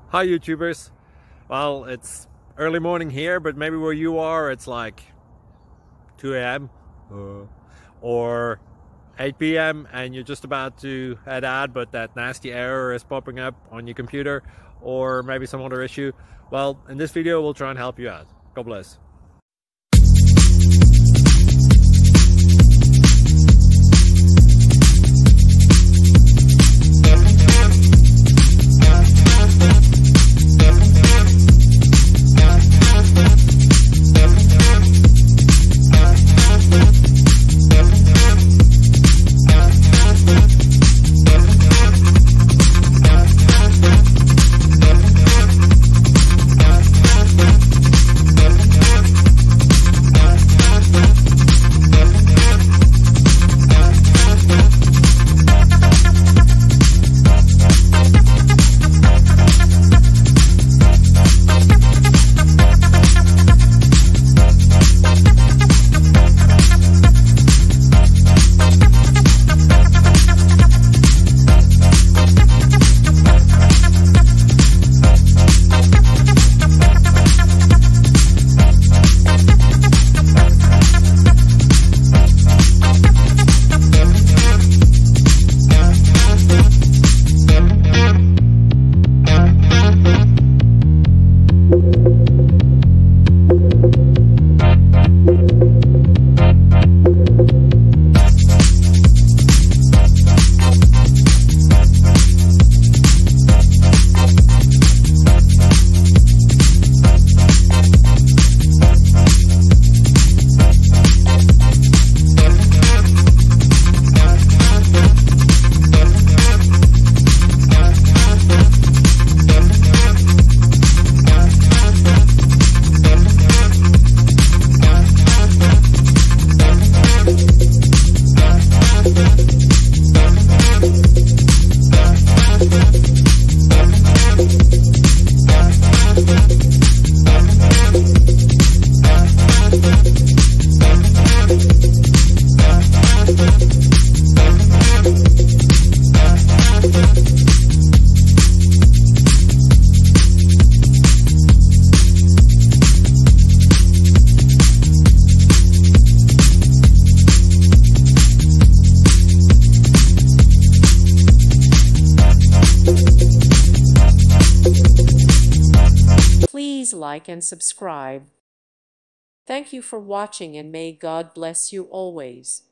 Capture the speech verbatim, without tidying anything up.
Hi YouTubers. Well, it's early morning here, but maybe where you are it's like two A M uh, or eight P M and you're just about to head out, but that nasty error is popping up on your computer, or maybe some other issue. Well, in this video we'll try and help you out. God bless. Please like and subscribe. Thank you for watching, and may God bless you always.